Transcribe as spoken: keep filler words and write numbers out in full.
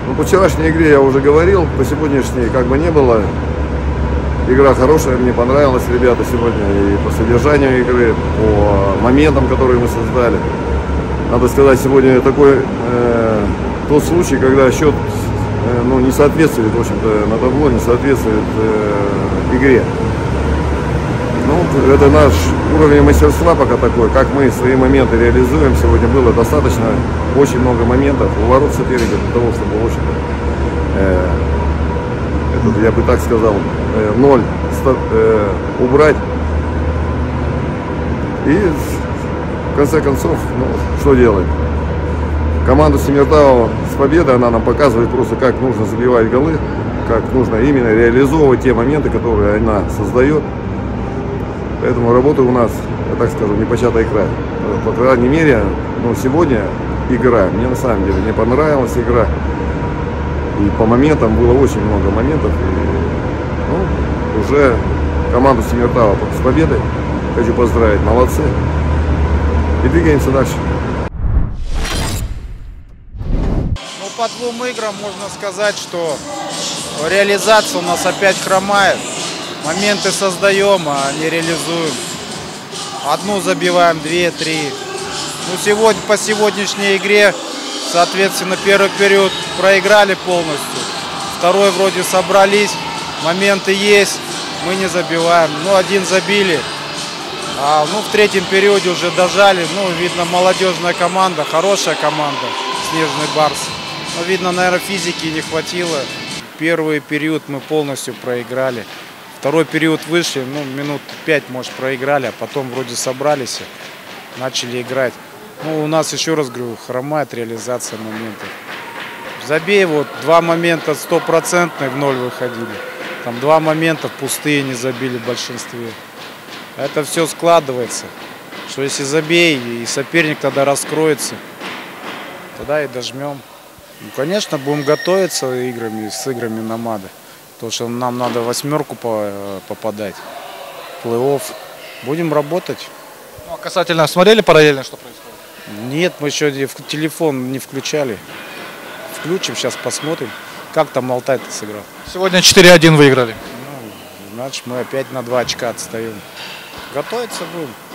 Ну, по вчерашней игре я уже говорил, по сегодняшней как бы не было. Игра хорошая, мне понравилась, ребята, сегодня и по содержанию игры, по моментам, которые мы создали. Надо сказать, сегодня такой э, тот случай, когда счет э, ну, не соответствует, в общем-то, на табло, не соответствует э, игре. Ну, это наш уровень мастерства пока такой, как мы свои моменты реализуем. Сегодня было достаточно, очень много моментов у ворот соперника для того, чтобы, в общем-то, э, это, я бы так сказал, э, ноль э, убрать. И в конце концов, ну, что делать? Команду Семиртау с победой, она нам показывает просто, как нужно забивать голы, как нужно именно реализовывать те моменты, которые она создает. Поэтому работа у нас, я так скажу, непочатый край. По крайней мере, ну, сегодня игра, мне на самом деле не понравилась игра. И по моментам было очень много моментов. И, ну, уже команду Семиртау с победой хочу поздравить, молодцы. И двигаемся дальше. Ну, по двум играм можно сказать, что реализация у нас опять хромает. Моменты создаем, а не реализуем. Одну забиваем, две, три. Ну, сегодня, по сегодняшней игре, соответственно, первый период проиграли полностью. Второй вроде собрались, моменты есть, мы не забиваем. Ну, один забили. А, ну, в третьем периоде уже дожали. Ну, видно, молодежная команда, хорошая команда, Снежный Барс. Но, видно, наверное, физики не хватило. Первый период мы полностью проиграли. Второй период вышли, ну, минут пять, может, проиграли, а потом вроде собрались, начали играть. Ну, у нас, еще раз говорю, хромает реализация моментов. Забей, вот, два момента стопроцентные в ноль выходили. Там два момента пустые не забили в большинстве. Это все складывается, что если забей, и соперник тогда раскроется, тогда и дожмем. Ну, конечно, будем готовиться играми, с играми Намада. Потому что нам надо восьмерку попадать, плей-офф. Будем работать. Ну, а касательно, смотрели параллельно, что происходит? Нет, мы еще телефон не включали. Включим, сейчас посмотрим, как там Алтай-то сыграл. Сегодня четыре один выиграли. Ну, значит, мы опять на два очка отстаем. Готовиться будем.